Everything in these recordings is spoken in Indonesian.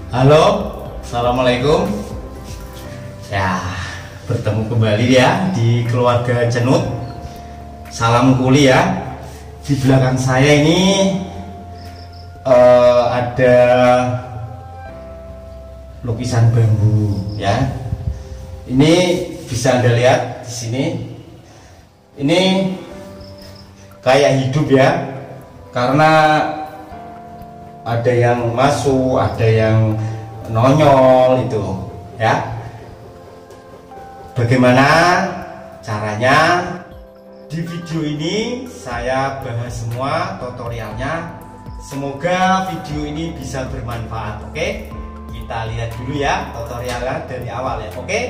Halo, assalamualaikum. Ya, bertemu kembali ya di keluarga Cenut. Salam kuli ya. Di belakang saya ini ada lukisan bambu ya. Ini bisa Anda lihat di sini. Ini kayak hidup ya, karena ada yang masuk, ada yang nonyol itu ya. Bagaimana caranya? Di video ini saya bahas semua tutorialnya. Semoga video ini bisa bermanfaat. Oke, kita lihat dulu ya tutorialnya dari awal ya. Oke.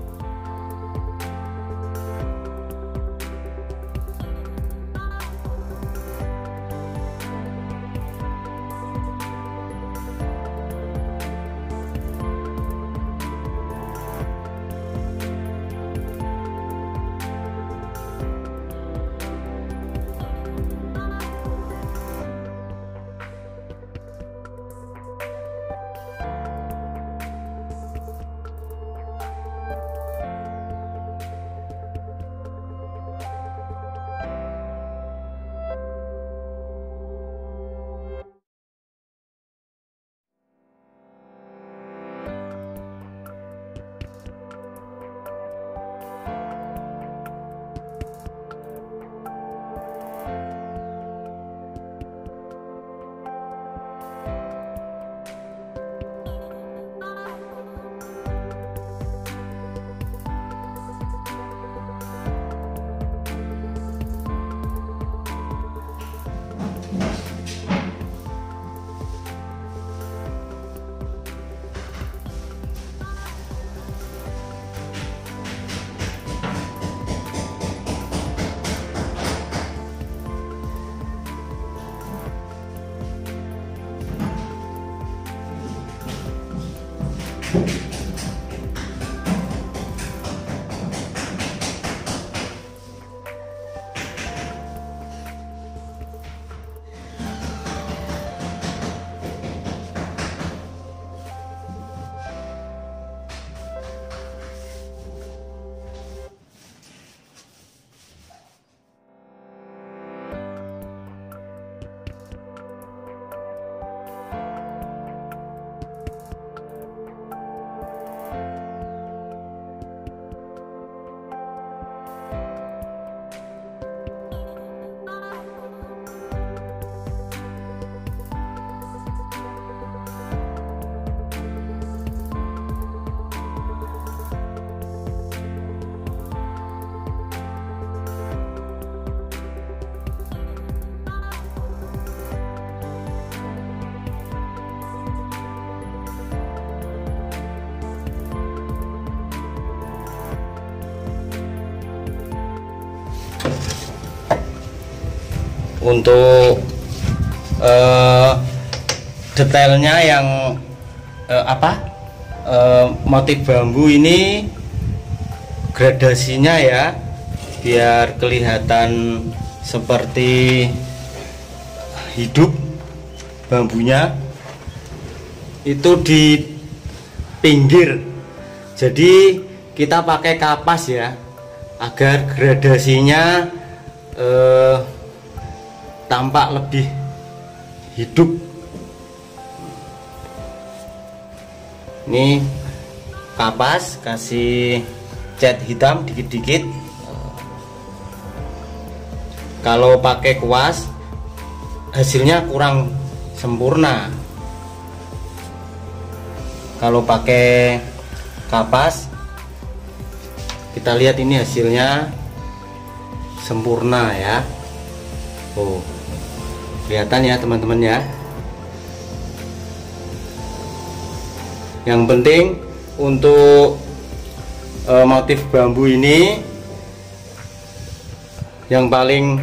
Untuk detailnya yang motif bambu ini gradasinya ya, biar kelihatan seperti hidup bambunya itu di pinggir. Jadi kita pakai kapas ya, agar gradasinya tampak lebih hidup. Ini kapas kasih cat hitam dikit-dikit. Kalau pakai kuas hasilnya kurang sempurna. Kalau pakai kapas, kita lihat ini hasilnya sempurna ya. Oh, kelihatan ya teman-teman ya. Yang penting untuk motif bambu ini yang paling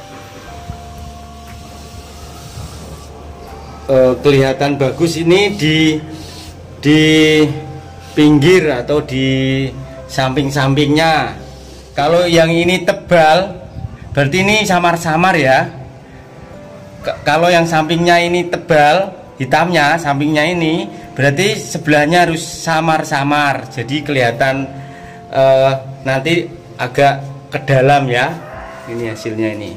kelihatan bagus ini di pinggir atau di samping-sampingnya. Kalau yang ini tebal, berarti ini samar-samar ya. Kalau yang sampingnya ini tebal, hitamnya sampingnya ini, berarti sebelahnya harus samar-samar, jadi kelihatan nanti agak ke dalam ya. Ini hasilnya ini.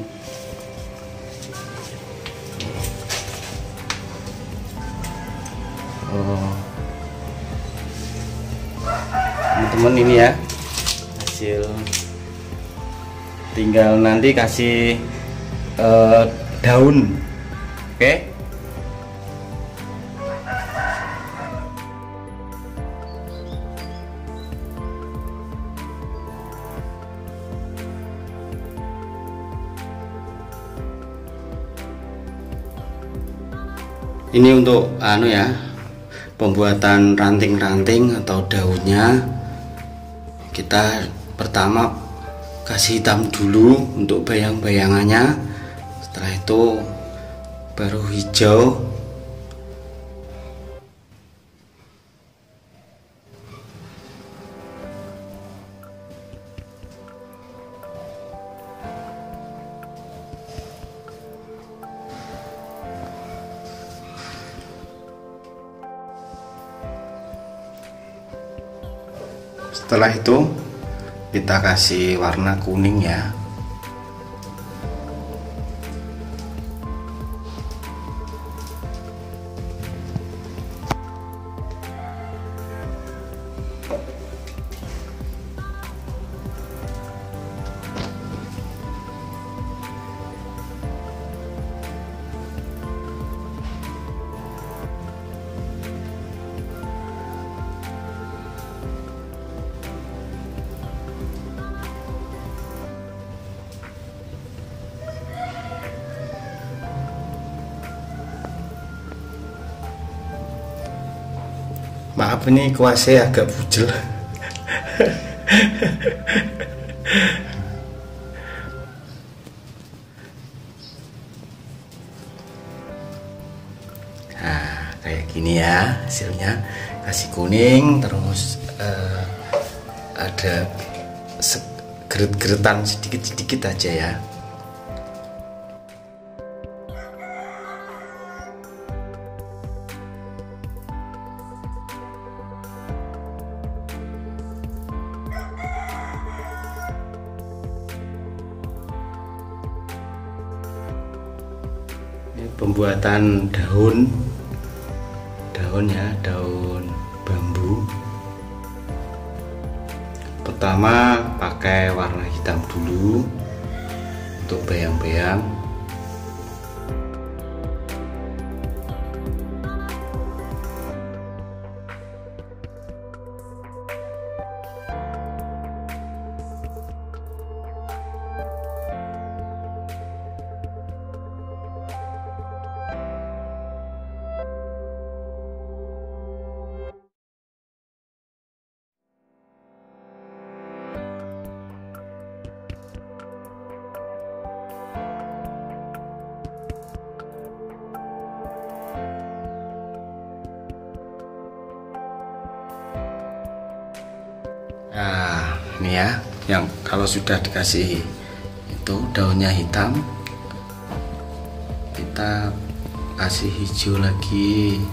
Teman-teman, ini ya hasil, tinggal nanti kasih daun. Oke. Ini untuk pembuatan ranting-ranting atau daunnya. Kita pertama kasih hitam dulu untuk bayang-bayangannya, setelah itu baru hijau. Setelah itu kita kasih warna kuning ya. Maaf, ini kuasnya agak bujel. Nah, kayak gini ya hasilnya. Kasih kuning, terus ada geret-geretan sedikit-sedikit aja ya. Pembuatan daun ya, daun bambu. Pertama pakai warna hitam dulu untuk bayang-bayang. Nah, ini ya, yang kalau sudah dikasih itu daunnya hitam, kita kasih hijau lagi.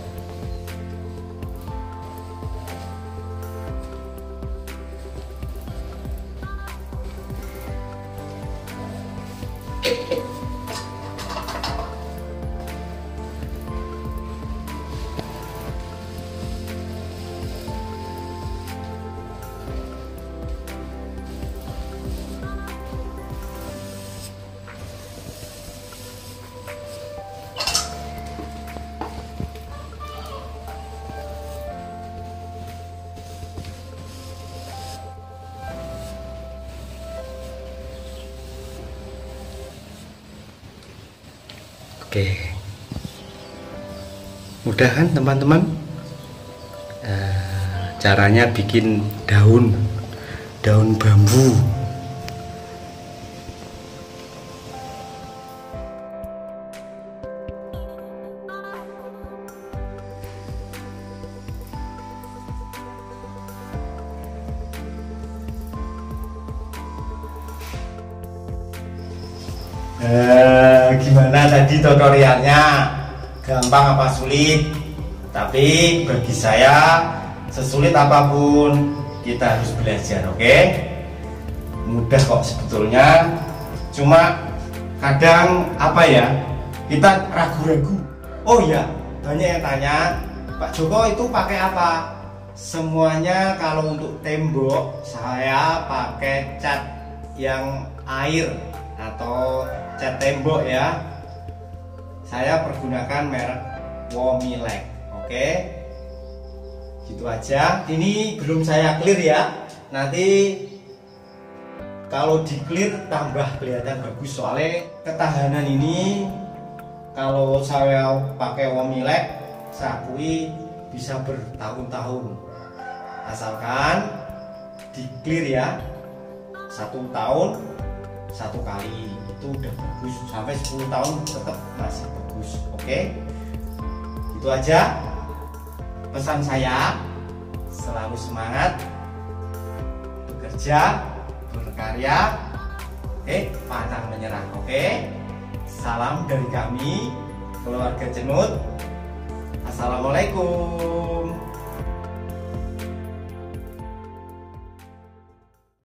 Oke, mudah kan teman-teman? Caranya bikin daun bambu. Gimana tadi tutorialnya? gampang apa sulit, tapi bagi saya sesulit apapun kita harus belajar, oke? Mudah kok sebetulnya, cuma kadang apa ya, kita ragu-ragu. Oh ya, banyak yang tanya, Pak Joko itu pakai apa? Semuanya kalau untuk tembok saya pakai cat yang air atau cat tembok ya. Saya pergunakan merek Womilek. Oke. Gitu aja. Ini belum saya clear ya. Nanti kalau di clear tambah kelihatan bagus, soalnya ketahanan ini kalau saya pakai Womilek saya akui bisa bertahun-tahun, asalkan di clear ya. 1 tahun 1 kali itu udah bagus, sampai 10 tahun tetap masih bagus. Oke, itu aja pesan saya. Selalu semangat bekerja, berkarya, pantang menyerah. Oke, salam dari kami keluarga Cenut. Assalamualaikum.